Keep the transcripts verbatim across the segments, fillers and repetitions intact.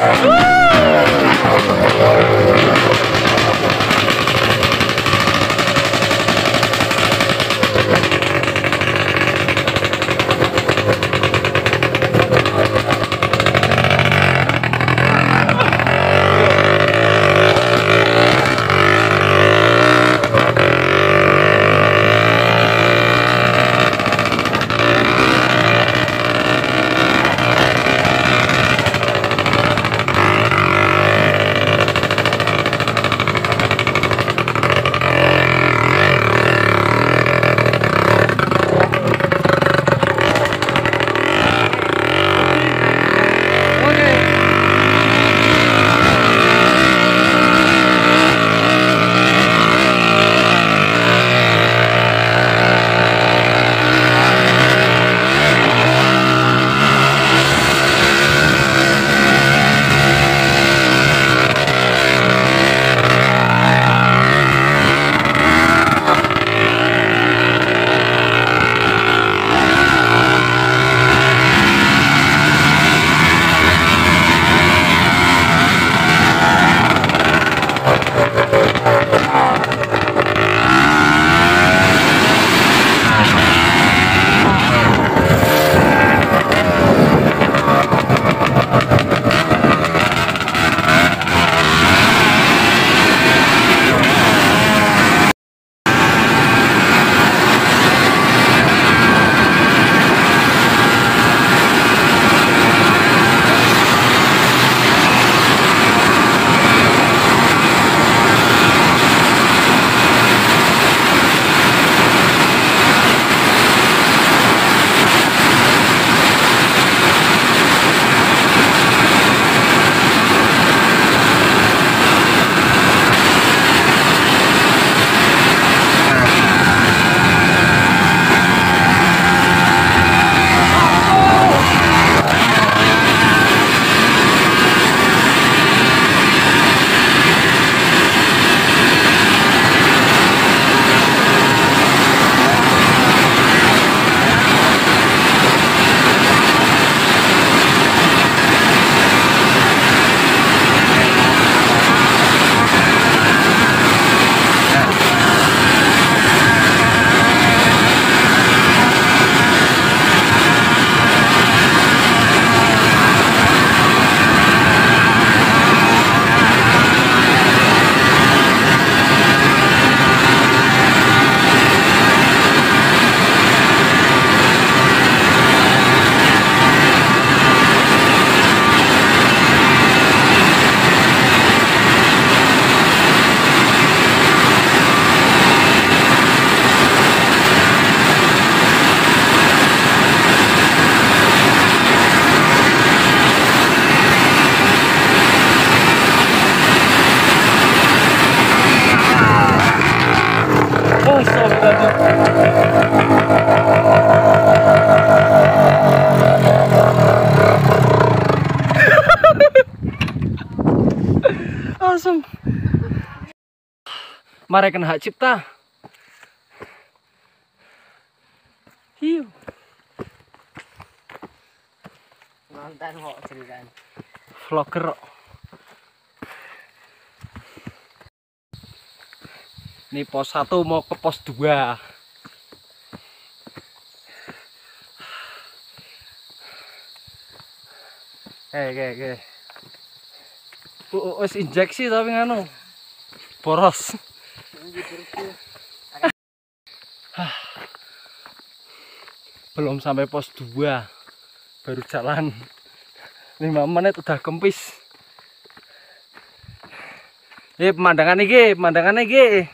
Langsung mereka hak cipta. Hiu. Nonton kok ceritaan. Vlogger kok. Ini pos satu mau ke pos dua. Hei, hei, hei. Wes injeksi tapi nganu boros. Belum sampai pos dua, baru jalan lima menit udah kempis. Eh, pemandangan iki, pemandangan iki.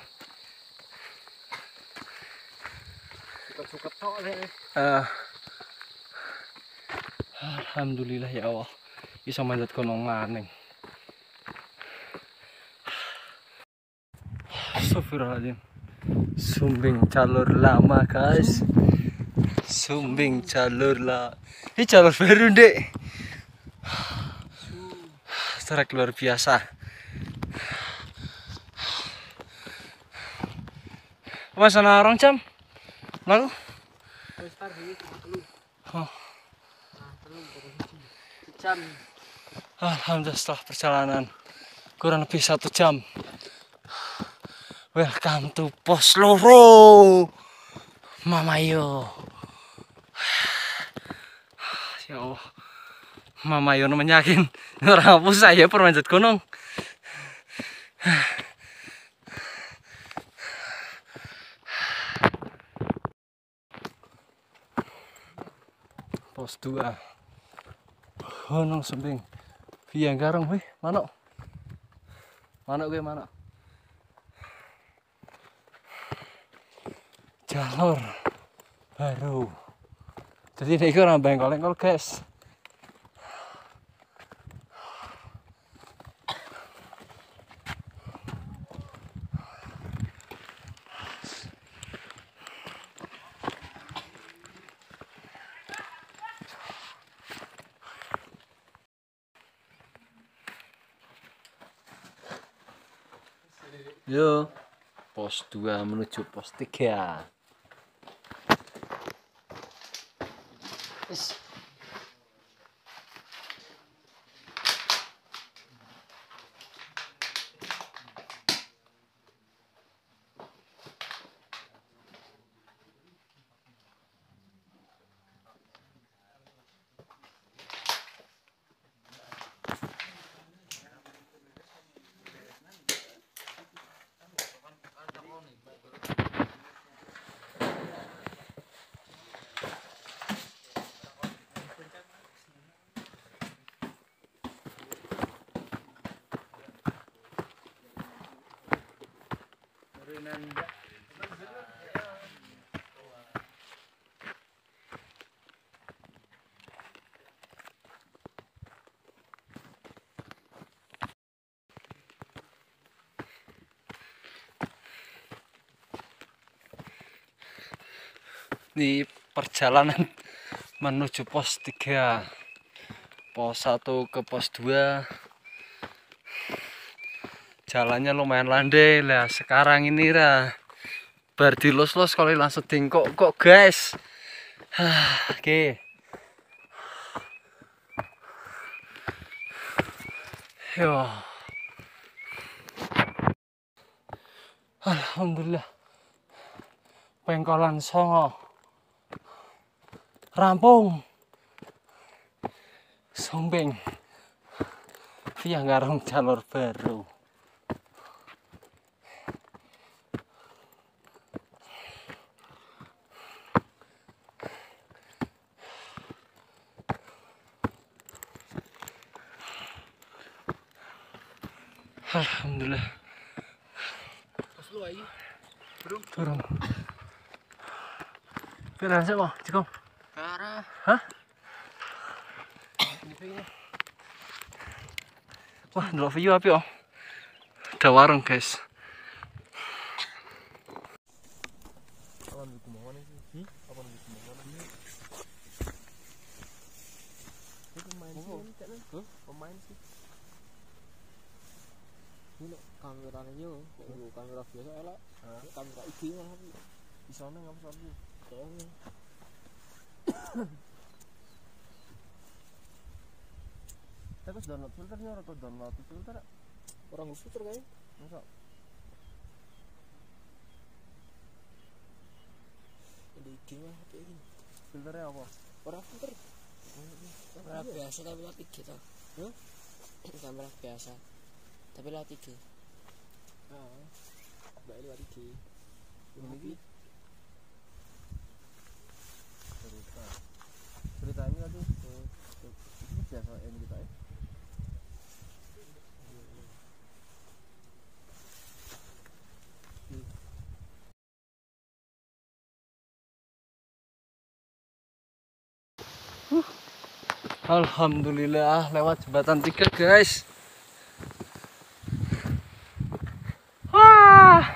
Suket-suket tok nek. Uh, Alhamdulillah ya Allah, bisa manjat gunung maning. Astagfirullahaladzim. Sumbing jalur lama guys. Sumbing jalur lah. Ini jalur baru dek. Trek luar biasa. Mas ana orang jam lalu. Oh. Jam. Alhamdulillah setelah perjalanan kurang lebih satu jam. Welcome to Pos Loro, Mamayo. Ya Allah, Mamayo namanya yakin orang apa saya permanjat gunung. Pos dua Gunung Sumbing Biang Garong, wih, mana? Mana gue mana? Jalur baru. Jadi ini orang bengkol-bengkol, guys. Yo, pos dua menuju pos tiga. Is. Di perjalanan menuju pos tiga, pos satu ke pos dua, jalannya lumayan landai lah. Sekarang ini lah bar di los-los kalau langsung tingkok kok, guys. Oke, okay. Yo, alhamdulillah Pengkolan Songo rampung. Sumbing Biang Garong jalur baru. Alhamdulillah. Turun. Turun. Kalian siapa? Cikong. Arah. Hah? Wah, dulu view api oh. Ada warung, guys. Pemain sih. Ini kameranya yo, kamera biasa elak. Kamera I G malah di sana ngapa sapi. Soalnya. Tapi download filternya atau download filter? Orang filter kayaknya. Masa? Ada I G mah kayak gini. Filternya apa? Orang filter. Kamera biasa tapi lewat I G tau. Hah? Kamera biasa tapi lewat I G. Ah, baik lewat I G. Ini cerita. Ceritanya tuh itu biasa ini kita ya. Uh. Alhamdulillah lewat jembatan tiga, guys. Wah.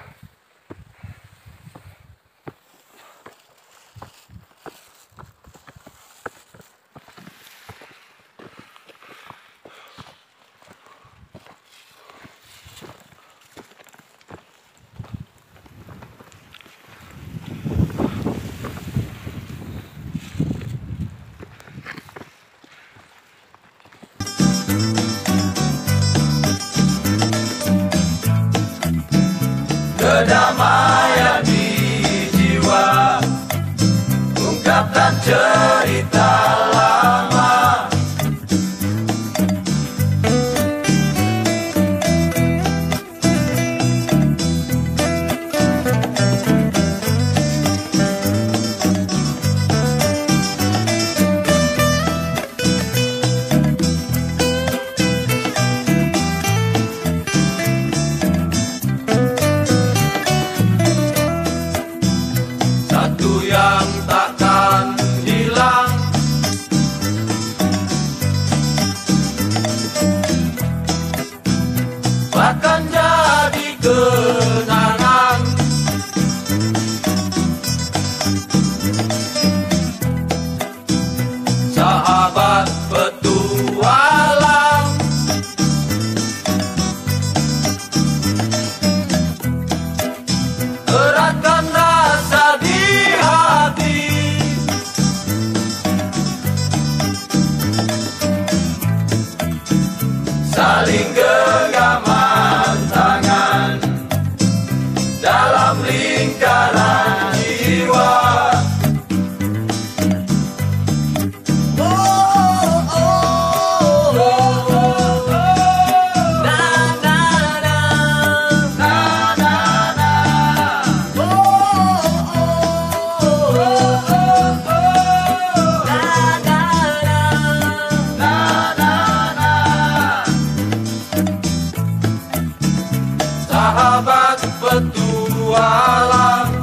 saling genggaman tangan dalam lingkaran jiwa. Sahabat petualang,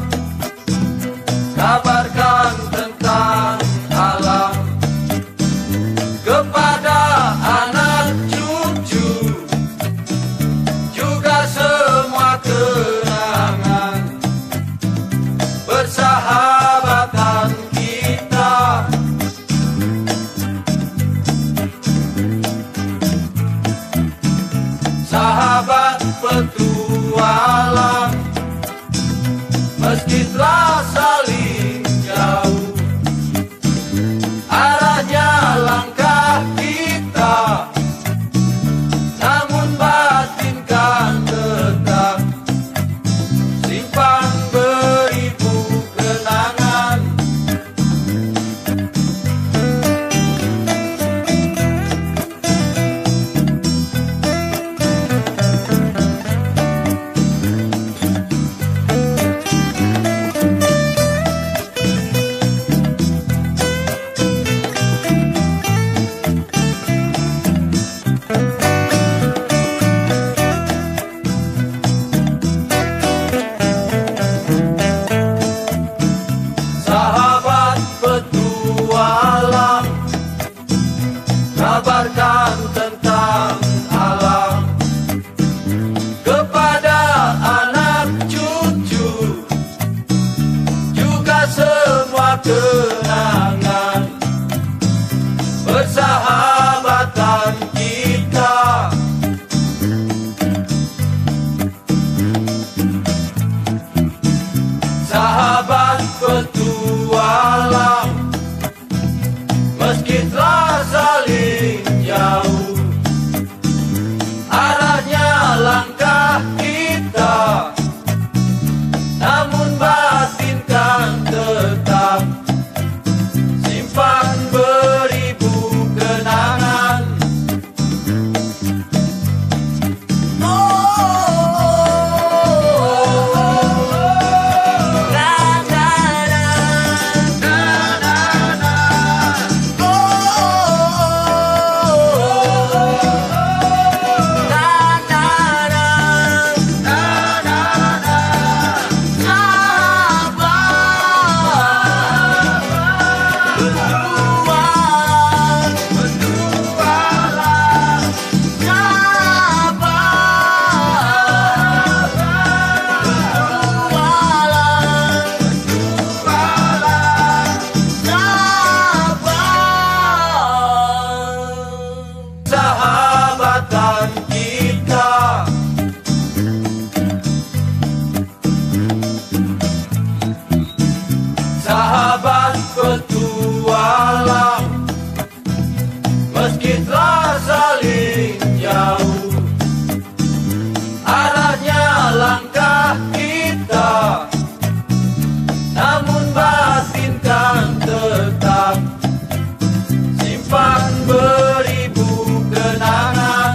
kabarkan tentang alam kepada anak cucu, juga semua kenangan persahabatan kita. Sahabat petualang, meski telah saling jauh, arahnya langkah kita, namun batin kan tetap simpan beribu kenangan. Sahabat petualang, kabarkan tentang alam kepada anak cucu, juga semua kenangan persahabatan kita. Sahabat petualang, meski telah saling jauh, arahnya langkah kita, namun batin kan tetap simpan beribu kenangan. Sahabatan kita. Sahabat petualang, meski telah saling jauh, arahnya langkah kita, namun batin kan tetap simpan beribu kenangan.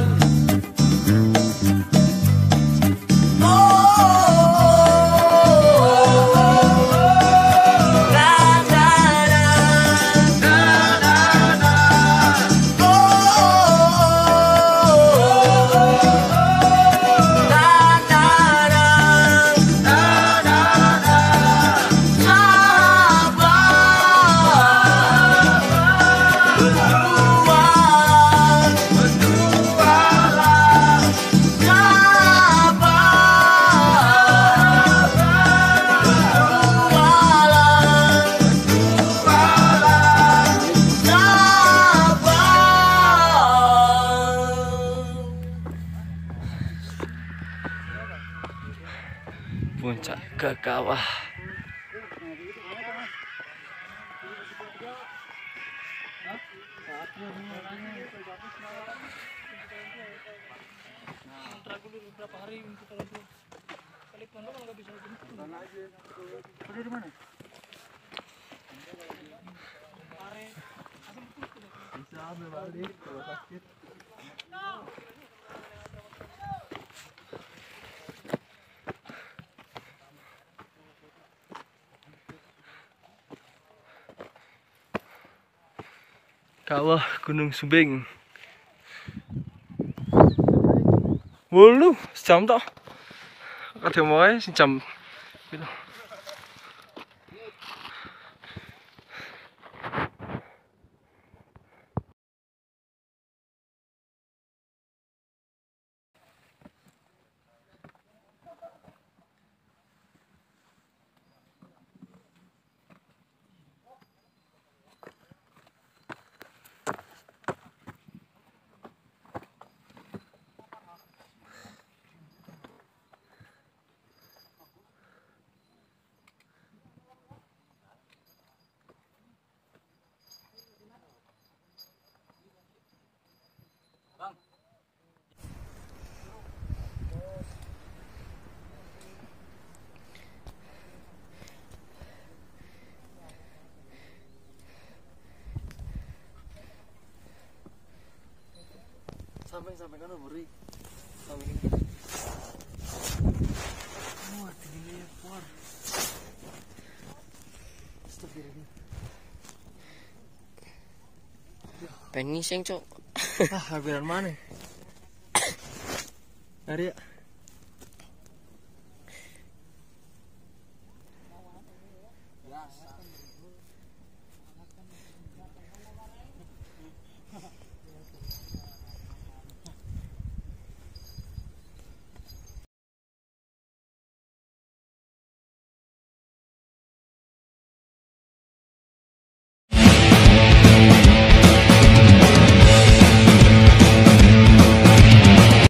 Puncak ke kawah. Kontrak dulu beberapa hari kita lagi. Kali pondok kalau nggak bisa jemput. Udah di mana? Bisa ambil balik kalau sakit. Kawah Gunung Sumbing. Wolu sejam toh. Kadhe wae sejam. Gitu. Sampai sampai kan buri. Sampai ini. Wah, tinggi puar. Astagfirullah. Penising, Cok. Ah, habiran mana? Ari.